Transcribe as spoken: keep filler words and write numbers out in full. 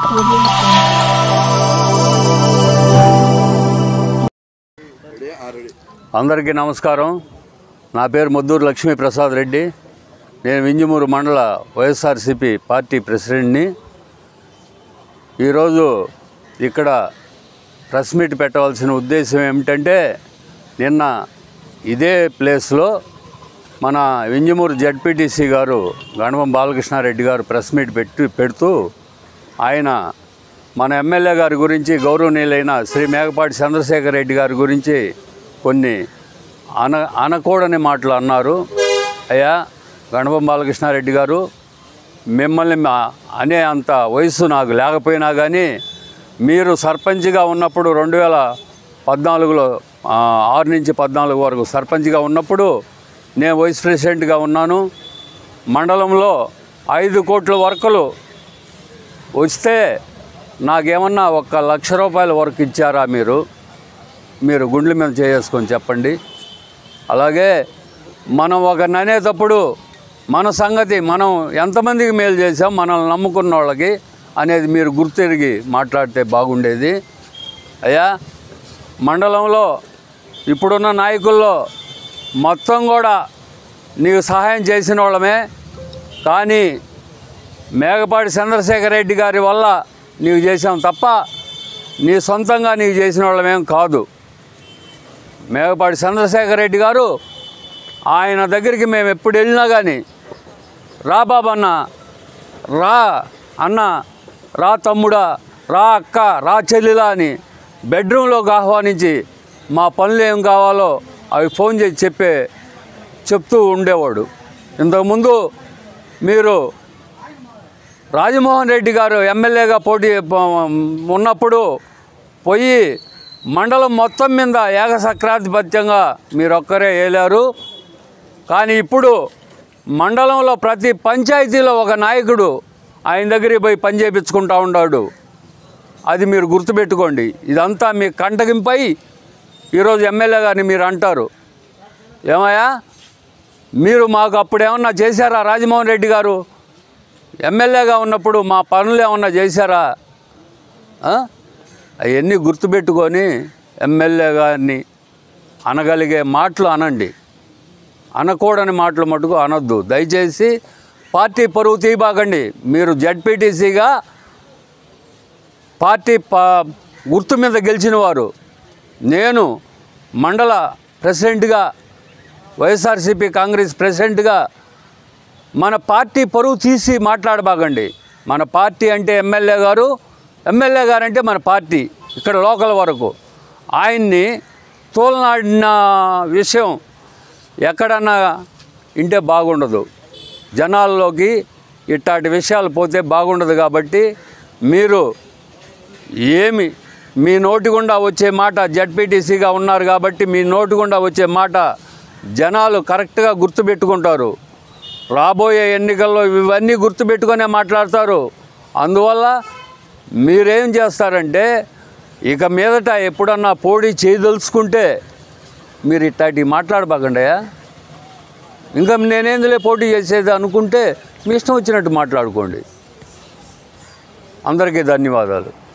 అందరికీ నమస్కారం. నా పేరు మొద్దూరు లక్ష్మీ ప్రసాద్ రెడ్డి. నేను వింజమూరు మండల వైఎస్ఆర్సీపీ పార్టీ ప్రెసిడెంట్ని. ఈరోజు ఇక్కడ ప్రెస్ మీట్ పెట్టవలసిన ఉద్దేశం ఏమిటంటే, నిన్న ఇదే ప్లేస్లో మన వింజమూరు జెడ్పీటీసీ గారు గణపం బాలకృష్ణారెడ్డి గారు ప్రెస్ మీట్ పెట్టి పెడుతూ ఆయన మన ఎమ్మెల్యే గారి గురించి, గౌరవనీయులైన శ్రీ మేకపాటి చంద్రశేఖర్ రెడ్డి గారి గురించి కొన్ని అన అనకూడని మాటలు అన్నారు. అయ్యా గణపం బాలకృష్ణారెడ్డి గారు, మిమ్మల్ని అనే అంత వయసు నాకు లేకపోయినా కానీ మీరు సర్పంచ్గా ఉన్నప్పుడు రెండు వేల పద్నాలుగులో ఆరు నుంచి పద్నాలుగు వరకు సర్పంచ్గా ఉన్నప్పుడు నేను వైస్ ప్రెసిడెంట్గా ఉన్నాను. మండలంలో ఐదు కోట్ల వర్కులు వస్తే నాకేమన్నా ఒక లక్ష రూపాయల వర్క్ ఇచ్చారా? మీరు మీరు గుండెల మీద చేసుకొని చెప్పండి. అలాగే మనం ఒకరిని అనేటప్పుడు మన సంగతి, మనం ఎంతమందికి మేలు చేసాం మనల్ని నమ్ముకున్న వాళ్ళకి అనేది మీరు గుర్తెరిగి మాట్లాడితే బాగుండేది. అయ్యా మండలంలో ఇప్పుడున్న నాయకుల్లో మొత్తం కూడా నీకు సహాయం చేసిన వాళ్ళమే, కానీ మేకపాటి చంద్రశేఖర్ రెడ్డి గారి వల్ల నీవు చేసాం తప్ప నీ సొంతంగా నీకు చేసిన వాళ్ళమేం కాదు. మేకపాటి చంద్రశేఖర్ రెడ్డి గారు, ఆయన దగ్గరికి మేము ఎప్పుడు వెళ్ళినా కానీ రా బాబన్న, రా అన్న, రా తమ్ముడా, రా అక్క, రా చెల్లిలా అని బెడ్రూమ్లోకి ఆహ్వానించి మా పనులు ఏం కావాలో అవి ఫోన్ చేసి చెప్పే చెప్తూ ఉండేవాడు. ఇంతకుముందు మీరు రాజమోహన్ రెడ్డి గారు ఎమ్మెల్యేగా పోటీ ఉన్నప్పుడు పోయి మండలం మొత్తం మీద ఏకసక్రాధిపత్యంగా మీరు ఒక్కరే ఏలారు. కానీ ఇప్పుడు మండలంలో ప్రతి పంచాయతీలో ఒక నాయకుడు ఆయన దగ్గరికి పోయి పని చేయించుకుంటూ ఉన్నాడు. అది మీరు గుర్తుపెట్టుకోండి. ఇదంతా మీ కంటగింపై ఈరోజు ఎమ్మెల్యే గారిని మీరు అంటారు. ఏమయ్యా మీరు మాకు అప్పుడు ఏమన్నా చేశారా? రాజమోహన్ రెడ్డి గారు ఎమ్మెల్యేగా ఉన్నప్పుడు మా పనులు ఏమన్నా చేశారా? అవన్నీ గుర్తుపెట్టుకొని ఎమ్మెల్యే గారిని అనగలిగే మాటలు అనండి. అనకూడని మాటలు మటుకు అనొద్దు దయచేసి. పార్టీ పరువు తీయబాకండి. మీరు జెడ్పీటీసీగా పార్టీ పా గుర్తు మీద గెలిచిన వారు, నేను మండల ప్రెసిడెంట్గా, వైఎస్ఆర్సీపీ కాంగ్రెస్ ప్రెసిడెంట్గా మన పార్టీ పరువు తీసి మాట్లాడబాకండి. మన పార్టీ అంటే ఎమ్మెల్యే గారు, ఎమ్మెల్యే గారు అంటే మన పార్టీ ఇక్కడ లోకల్ వరకు. ఆయన్ని తోలనాడిన విషయం ఎక్కడన్నా ఇంటే బాగుండదు. జనాల్లోకి ఇట్లాంటి విషయాలు పోతే బాగుండదు. కాబట్టి మీరు ఏమి మీ నోటి గుండా వచ్చే మాట, జెడ్పీటీసీగా ఉన్నారు కాబట్టి మీ నోటి గుండా వచ్చే మాట జనాలు కరెక్ట్గా గుర్తుపెట్టుకుంటారు. రాబోయే ఎన్నికల్లో ఇవన్నీ గుర్తుపెట్టుకునే మాట్లాడతారు. అందువల్ల మీరేం చేస్తారంటే, ఇక మీదట ఎప్పుడన్నా పోటీ చేయదలుచుకుంటే మీరు ఇట్లాంటివి మాట్లాడబాకండియా. ఇంకా నేనేందులే పోటీ చేసేది అనుకుంటే మీ ఇష్టం వచ్చినట్టు మాట్లాడుకోండి. అందరికీ ధన్యవాదాలు.